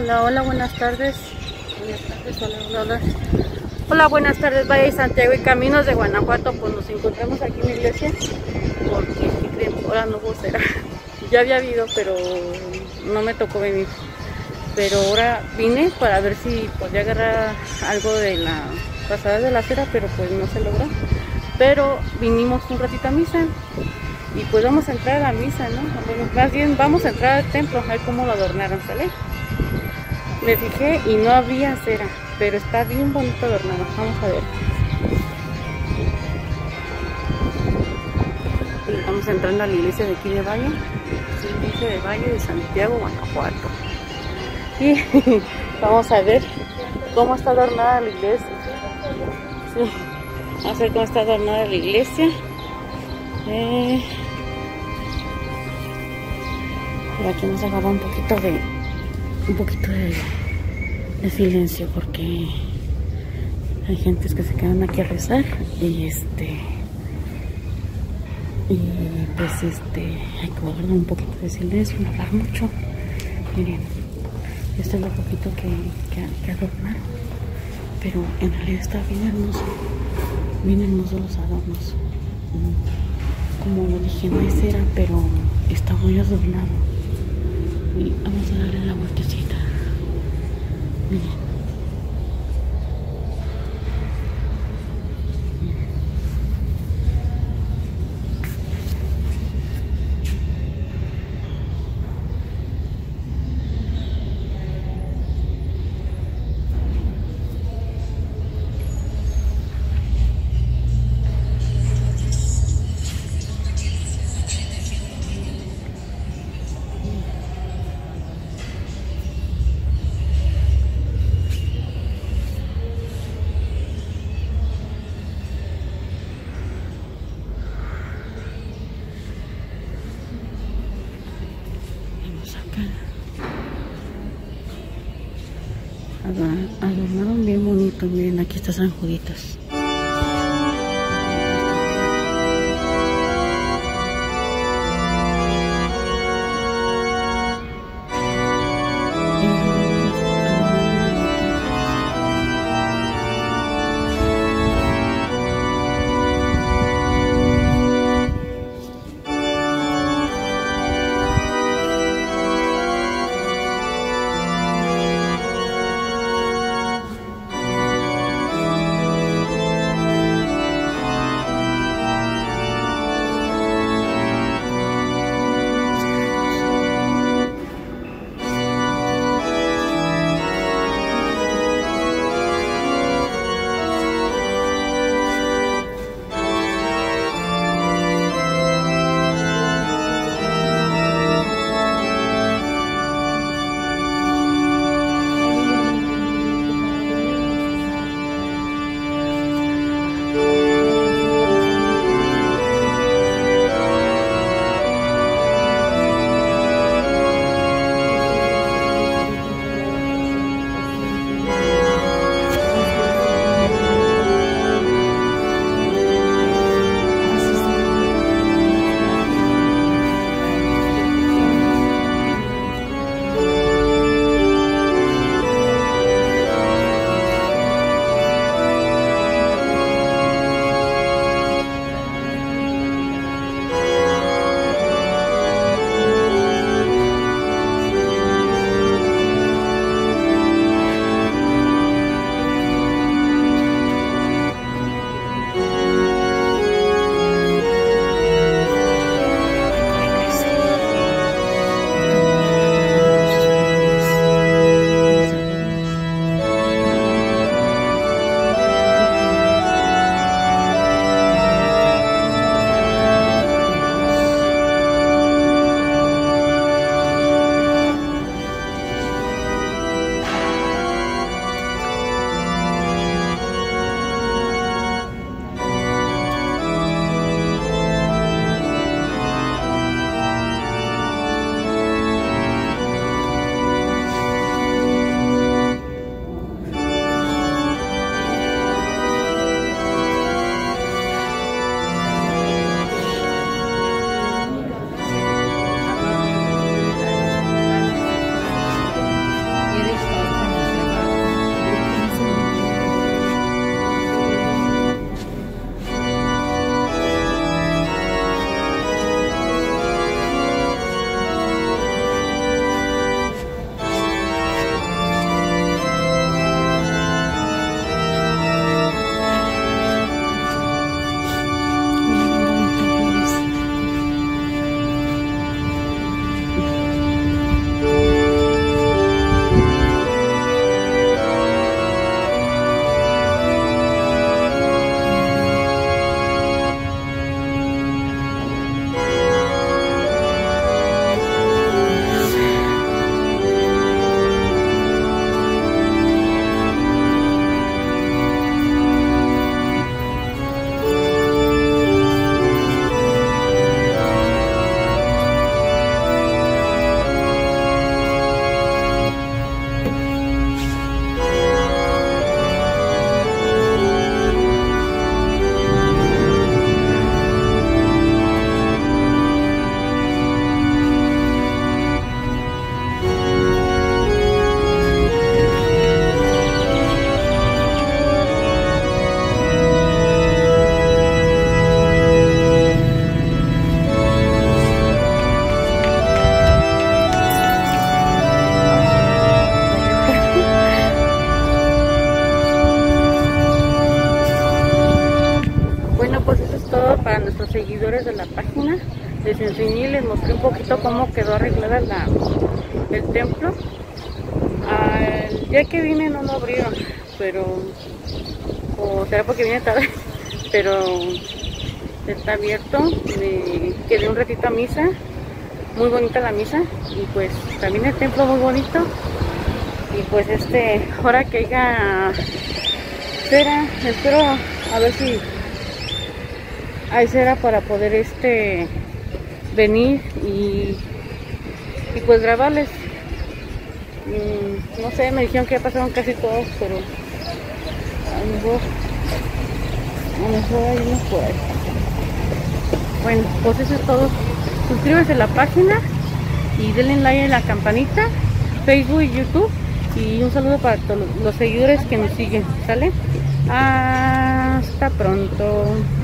Hola, hola, buenas tardes. Buenas tardes, hola, hola, hola. Hola, buenas tardes, Valle de Santiago y Caminos de Guanajuato. Pues nos encontramos aquí en la iglesia porque, ¿qué creen? Ahora no hubo cera. Ya había habido, pero no me tocó venir. Pero ahora vine para ver si podía agarrar algo de la pasada de la cera, pero pues no se logró. Pero vinimos un ratito a misa y pues vamos a entrar a la misa, ¿no? Bueno, más bien vamos a entrar al templo a ver cómo lo adornaron, ¿sale? Me fijé y no había cera, pero está bien bonito adornado. Vamos a ver. Y estamos entrando a la iglesia de aquí de Valle, la iglesia de Valle de Santiago, Guanajuato. Y vamos a ver cómo está adornada la iglesia. Sí. Vamos a ver cómo está adornada la iglesia. Y aquí nos agarra un poquito de silencio porque hay gentes que se quedan aquí a rezar y pues hay que guardar un poquito de silencio, no hablar mucho. Miren, esto es lo poquito que adornaron, pero en realidad está bien hermoso los adornos. Como lo dije, no hay cera, pero está muy adornado. Y vamos a darle la vueltecita. Miren. Adornaron bien bonito. Miren, aquí está San Juditas. enseñé y les mostré un poquito cómo quedó arreglada el templo. Al día que vine no lo abrieron, pero, o será porque vine tarde, pero está abierto. Me quedé un ratito a misa, muy bonita la misa, y pues también el templo muy bonito. Y pues ahora que haya cera, espero a ver si hay cera para poder venir y pues grabarles. No sé, me dijeron que ya pasaron casi todos, pero a lo mejor hay unos por ahí. Bueno, pues eso es todo. Suscríbanse a la página y denle like a la campanita, Facebook y YouTube. Y un saludo para todos los seguidores que nos siguen, ¿sale? Hasta pronto.